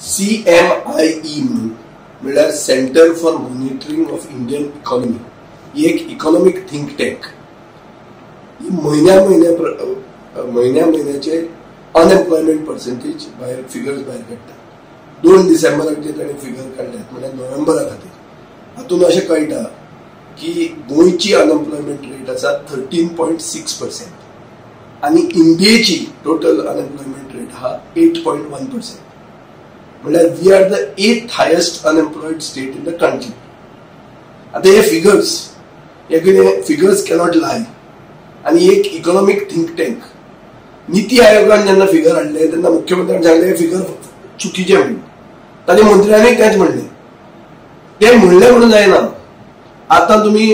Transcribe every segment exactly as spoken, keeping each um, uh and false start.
C M I E म्हणून म्हणल्यार centre for monitoring of Indian economy ही एक इकॉनॉमिक थिंक टँक. ही म्हयन्या म्हयन्या म्हयन्या म्हयन्याचे अनएम्प्लॉयमेंट पर्सेंटेज भायर फिगर्स भायर काडटा. दोन डिसेंबराक जे ताणें फिगर काडल्यात म्हळ्यार नोव्हेंबरा खातीर हातून अशें कळटा की गोंयची अनएम्प्लॉयमेंट रेट आसा थर्टीन पॉयंट सिक्स पर्सेंट आणि इंडियेची टोटल अनएम्प्लॉयमेंट रेट हा एट पॉयंट वन पर्सेंट. म्हळ्यार we are the eighth highest unemployed state in the country. आता हे फिगर्स हे कितें फिगर्स कॅनॉट लाय. आणि एक इकॉनॉमिक थिंक टँक नीती आयोगान जेन्ना फिगर हाडले तेन्ना मुख्यमंत्र्यान सांगले हे फिगर चुकीचे म्हणून. ताणे मंत्र्यांनी तेच म्हणले. ते म्हणले म्हणून जायना. आता तुम्ही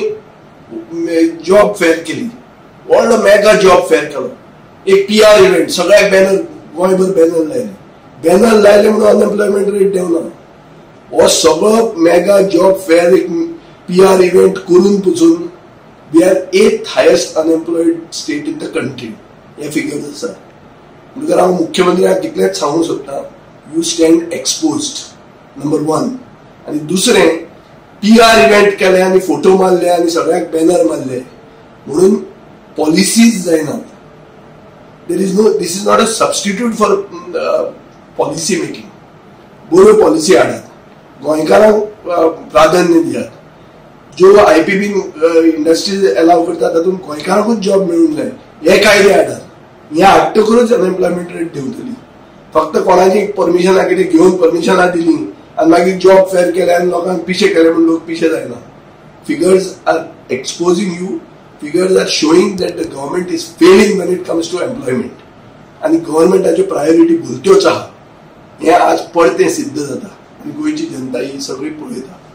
जॉब फेअर केली, व्हडलो मेगा जॉब फेअर केलो, एक पी आर इव्हेंट, सगळ्याक बॅनर गोंयभर बॅनर लायले. बॅनर लायले म्हणून अनएम्प्लॉयमेंट रेट देवना. हो सगळो मेगा जॉब फेअर एक पी आर इव्हेंट करून पसून we are eighth highest unemployed state in the country. हे फिगर्स आसा. म्हणटकर हांव मुख्यमंत्र्याक इतलेंच सांगूंक सोदतां, you stand exposed number one. आणि दुसरें पी आर इव्हेंट केले आणि फोटो मारले आणि सगळ्याक बॅनर मारले म्हणून पॉलिसीज जायनात. There is no this is not a substitute for policy making. बऱ्यो पॉलिसी हाडात, गोंयकारांक प्राधान्य दियात. ज्यो I P B industries allow करतात तातूंत गोंयकारांकूच जॉब मेळूंक जाय हे कायदे हाडात. हे हाडटकूच अनएम्प्लॉयमेंट रेट देंवतली. फक्त कोणाची परमिशनां कितें घेवन परमिशनां दिली आणि मागीर जॉब फेअर केले आणि लोकांक पिशे केले म्हणून लोक पिशे जायना. Figures are exposing you. Figures are showing that the government is failing when it comes to employment. आणि गव्हर्नमेंटाच्यो प्रायोरिटी भलत्योच आहा हे आज पडते सिद्ध जाता आणि गोंयची जनता ही सगळी पळयता.